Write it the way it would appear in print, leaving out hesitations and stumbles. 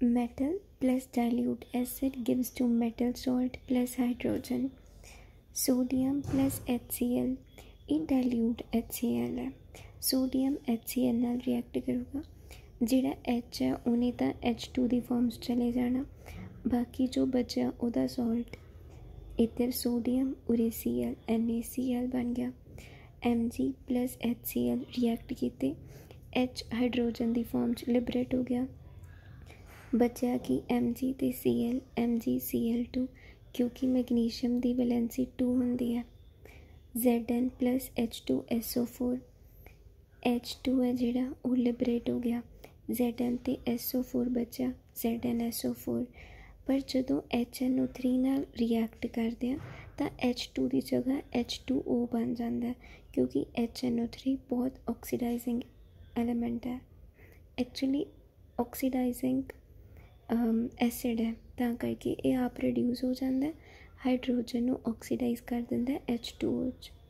metal plus dilute acid gives to metal salt plus hydrogen. Sodium plus HCl, ਇਹ dilute HCl है। sodium HCl ਨਾਲ react ਕਰੂਗਾ, ਜਿਹੜਾ H है ਉਹਨੇ ਤਾਂ H2 ਦੀ ਫਾਰਮ 'ਚ ਚਲੇ ਜਾਣਾ, ਬਾਕੀ ਜੋ ਬਚਿਆ ਉਹਦਾ ਸੋਲਟ, ਇੱਧਰ ਸੋਡੀਅਮ ਉਰੇ Cl NaCl ਬਣ ਗਿਆ। Mg plus HCl ਰਿਐਕਟ ਕੀਤੇ, H ਹਾਈਡਰੋਜਨ ਦੀ ਫਾਰਮ 'ਚ ਲਿਬਰੇਟ ਹੋ ਗਿਆ, ਬਚਿਆ ਕਿ Mg ਅਤੇ Cl, MgCl2 ਕਿਉਂਕਿ ਮੈਗਨੀਸ਼ੀਅਮ ਦੀ ਵੈਲੈਂਸੀ 2 ਹੁੰਦੀ ਹੈ। Zn plus H2SO4, H2 ਹੈ ਜਿਹੜਾ ਉਹ ਲਿਬਰੇਟ ਹੋ ਗਿਆ, Zn ਅਤੇ SO4 ਬਚਿਆ, ZnSO4। ਪਰ ਜਦੋਂ HNO3 ਨਾਲ ਰਿਐਕਟ ਕਰਦੇ ਹਾਂ ਤਾਂ H2 ਦੀ ਜਗ੍ਹਾ H2O ਬਣ ਜਾਂਦਾ, ਕਿਉਂਕਿ HNO3 ਬਹੁਤ ਆਕਸੀਡਾਈਜ਼ਿੰਗ ਐਲੀਮੈਂਟ ਹੈ, ਐਕਚੁਅਲੀ ਆਕਸੀਡਾਈਜ਼ਿੰਗ ਐਸਿਡ ਹੈ, ਤਾਂ ਕਰਕੇ ਇਹ ਆਪ ਰਿਡਿਊਸ ਹੋ ਜਾਂਦਾ, ਹਾਈਡਰੋਜਨ ਨੂੰ ਆਕਸੀਡਾਈਜ਼ ਕਰ ਦਿੰਦਾ H2O 'ਚ।